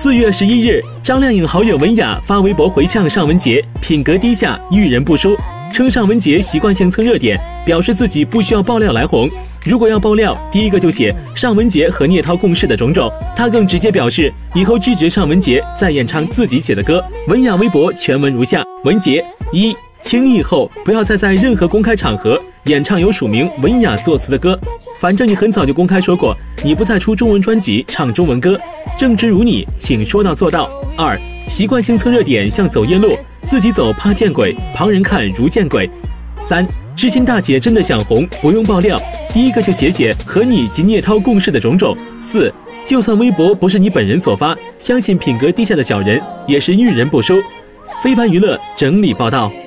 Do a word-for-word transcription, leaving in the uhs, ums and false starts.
四月十一日，张靓颖好友文雅发微博回呛尚雯婕，品格低下，遇人不淑，称尚雯婕习惯性蹭热点，表示自己不需要爆料来红。如果要爆料，第一个就写尚雯婕和聂涛共事的种种。他更直接表示，以后拒绝尚雯婕再演唱自己写的歌。文雅微博全文如下：文婕，一，请你以后不要再在任何公开场合演唱有署名文雅作词的歌，反正你很早就公开说过，你不再出中文专辑唱中文歌，正直如你，请说到做到。二，习惯性蹭热点像走夜路，自己走怕见鬼，旁人看如见鬼。三，知心大姐真的想红，不用爆料，第一个就写写和你及聂涛共事的种种。四，就算微博不是你本人所发，相信品格低下的小人也是遇人不淑。非凡娱乐整理报道。